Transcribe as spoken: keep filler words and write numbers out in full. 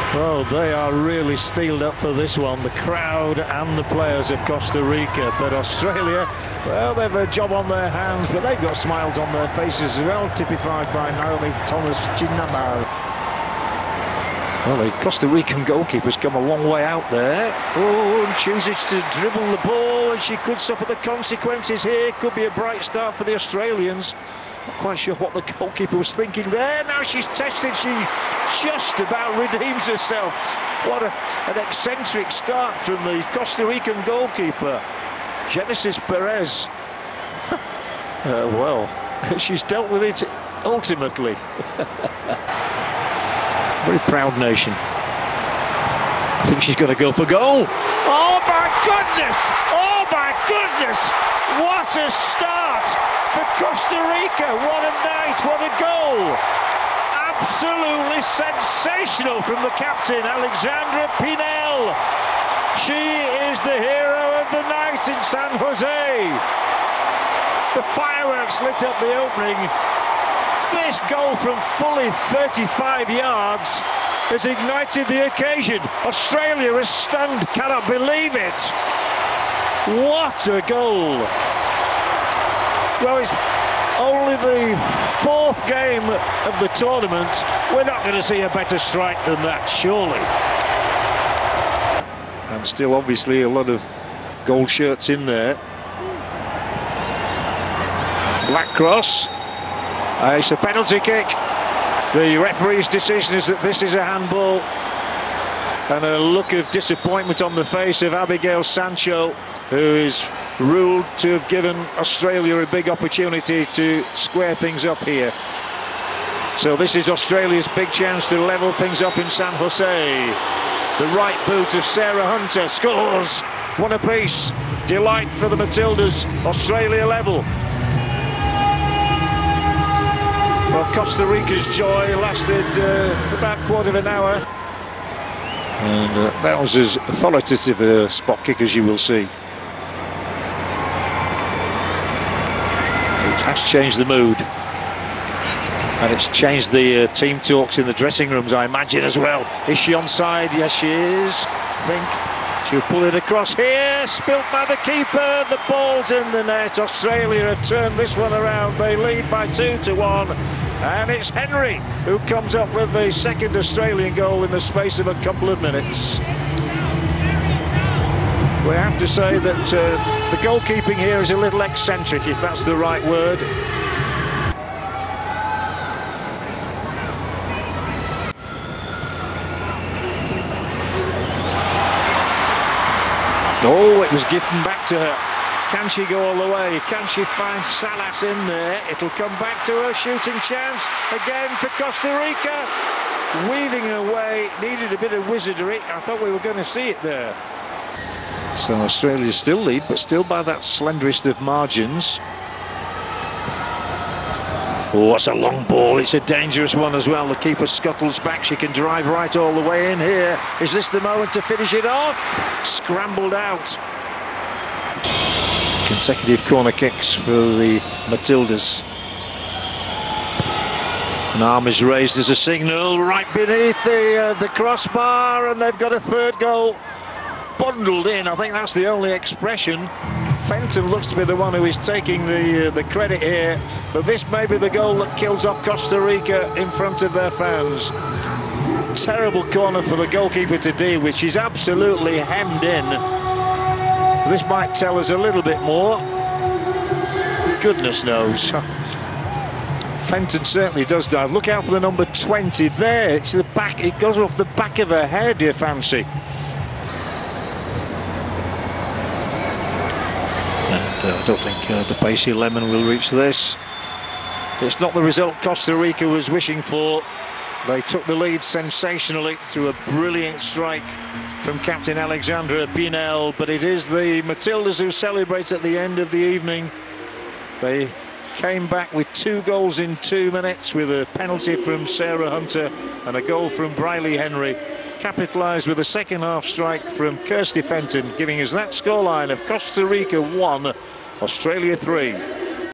Well, they are really steeled up for this one, the crowd and the players of Costa Rica. But Australia, well, they've a job on their hands, but they've got smiles on their faces as well, typified by Naomi Thomas Chinamar. Well, the Costa Rican goalkeeper's come a long way out there. Oh, and chooses to dribble the ball, and she could suffer the consequences here. Could be a bright start for the Australians. Not quite sure what the goalkeeper was thinking there. Now she's tested. She just about redeems herself. What a, an eccentric start from the Costa Rican goalkeeper, Genesis Perez. uh, well, she's dealt with it ultimately. Very proud nation. I think she's going to go for goal. Oh my goodness! Oh my goodness! What a start for Costa Rica! What a night! What a goal! Absolutely sensational from the captain, Alexandra Pinel. She is the hero of the night in San Jose. The fireworks lit up the opening. This goal from fully thirty-five yards has ignited the occasion. Australia is stunned, cannot believe it. What a goal! Well, it's only the fourth game of the tournament. We're not going to see a better strike than that, surely. And still, obviously, a lot of gold shirts in there. Flat cross. Uh, it's a penalty kick. The referee's decision is that this is a handball. And a look of disappointment on the face of Abigail Sancho, who is ruled to have given Australia a big opportunity to square things up here. So this is Australia's big chance to level things up in San Jose. The right boot of Sarah Hunter scores. One apiece. Delight for the Matildas. Australia level. Well, Costa Rica's joy lasted uh, about a quarter of an hour. And uh, that was as authoritative a spot kick as you will see. It has changed the mood. And it's changed the uh, team talks in the dressing rooms, I imagine, as well. Is she onside? Yes, she is. I think she'll pull it across here. Spilt by the keeper. The ball's in the net. Australia have turned this one around. They lead by two to one. And it's Henry who comes up with the second Australian goal in the space of a couple of minutes. We have to say that uh, the goalkeeping here is a little eccentric, if that's the right word. Oh, it was gifted back to her. Can she go all the way? Can she find Salas in there? It'll come back to her shooting chance again for Costa Rica. Weaving away, needed a bit of wizardry. I thought we were going to see it there. So Australia still lead, but still by that slenderest of margins. Oh, it's a long ball. It's a dangerous one as well. The keeper scuttles back. She can drive right all the way in here. Is this the moment to finish it off? Scrambled out. Consecutive corner kicks for the Matildas. An arm is raised as a signal right beneath the uh, the crossbar, and they've got a third goal bundled in. I think that's the only expression. Fenton looks to be the one who is taking the uh, the credit here, but this may be the goal that kills off Costa Rica in front of their fans. Terrible corner for the goalkeeper to deal with. She's absolutely hemmed in. This might tell us a little bit more. Goodness knows. Fenton certainly does dive. Look out for the number twenty there. It's the back. It goes off the back of her head, you fancy. And uh, I don't think uh, the pacey Lemon will reach this. It's not the result Costa Rica was wishing for. They took the lead sensationally through a brilliant strike from captain Alexandra Pinel, but it is the Matildas who celebrate at the end of the evening. They came back with two goals in two minutes with a penalty from Sarah Hunter and a goal from Briley Henry. Capitalised with a second half strike from Kirsty Fenton, giving us that scoreline of Costa Rica one, Australia three.